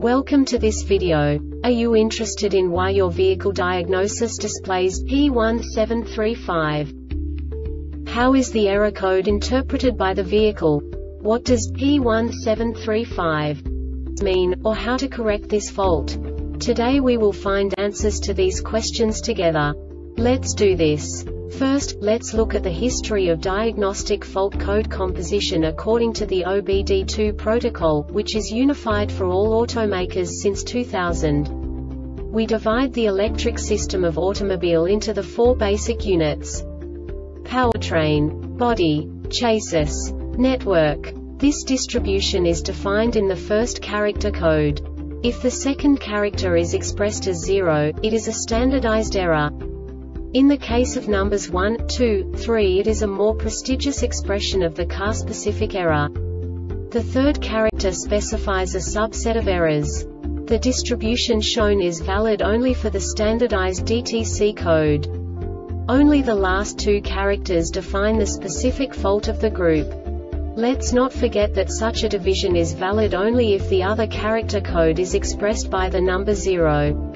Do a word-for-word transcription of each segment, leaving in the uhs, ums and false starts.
Welcome to this video. Are you interested in why your vehicle diagnosis displays P one seven three five? How is the error code interpreted by the vehicle? What does P one seven three five mean, or how to correct this fault? Today we will find answers to these questions together. Let's do this. First, let's look at the history of diagnostic fault code composition according to the O B D two protocol, which is unified for all automakers since two thousand. We divide the electric system of automobile into the four basic units: powertrain, body, chassis, network. This distribution is defined in the first character code. If the second character is expressed as zero, it is a standardized error. In the case of numbers one, two, three, it is a more prestigious expression of the car-specific error. The third character specifies a subset of errors. The distribution shown is valid only for the standardized D T C code. Only the last two characters define the specific fault of the group. Let's not forget that such a division is valid only if the other character code is expressed by the number zero.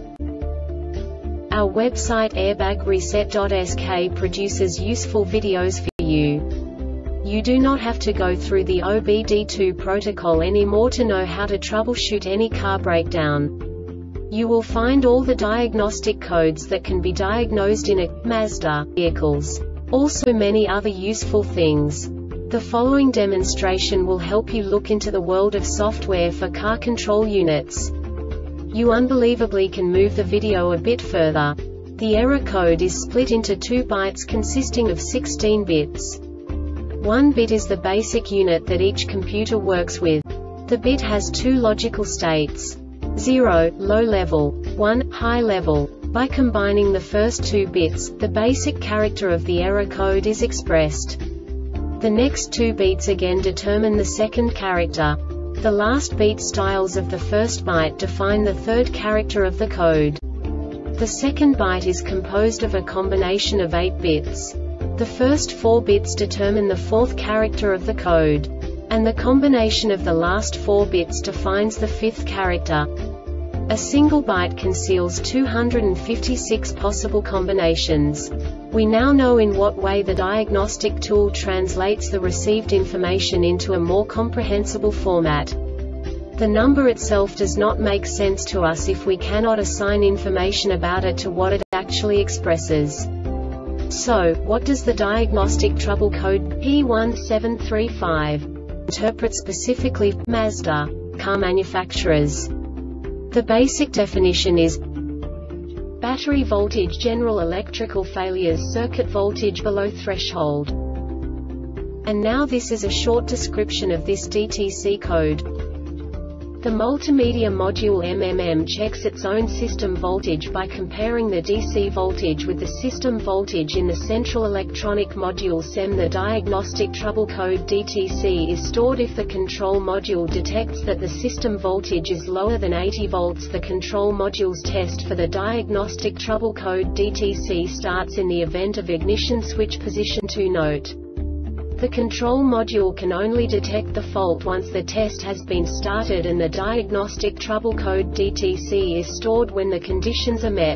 Our website airbag reset dot S K produces useful videos for you. You do not have to go through the O B D two protocol anymore to know how to troubleshoot any car breakdown. You will find all the diagnostic codes that can be diagnosed in a Mazda vehicles. Also many other useful things. The following demonstration will help you look into the world of software for car control units. You unbelievably can move the video a bit further. The error code is split into two bytes consisting of sixteen bits. One bit is the basic unit that each computer works with. The bit has two logical states: zero, low level, one, high level. By combining the first two bits, the basic character of the error code is expressed. The next two beats again determine the second character. The last beat styles of the first byte define the third character of the code. The second byte is composed of a combination of eight bits. The first four bits determine the fourth character of the code. And the combination of the last four bits defines the fifth character. A single byte conceals two hundred fifty-six possible combinations. We now know in what way the diagnostic tool translates the received information into a more comprehensible format. The number itself does not make sense to us if we cannot assign information about it to what it actually expresses. So, what does the diagnostic trouble code P one seven three five interpret specifically for Mazda car manufacturers? The basic definition is battery voltage, general electrical failures, circuit voltage below threshold. And now this is a short description of this D T C code. The multimedia module M M M checks its own system voltage by comparing the D C voltage with the system voltage in the central electronic module S E M. The diagnostic trouble code D T C is stored if the control module detects that the system voltage is lower than eighty volts. The control module's test for the diagnostic trouble code D T C starts in the event of ignition switch position two. Note: the control module can only detect the fault once the test has been started, and the diagnostic trouble code D T C is stored when the conditions are met.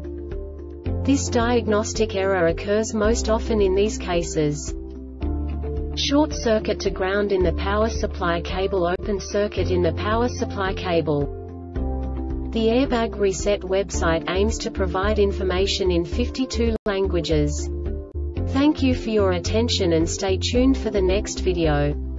This diagnostic error occurs most often in these cases: short circuit to ground in the power supply cable, open circuit in the power supply cable. The Airbag Reset website aims to provide information in fifty-two languages. Thank you for your attention and stay tuned for the next video.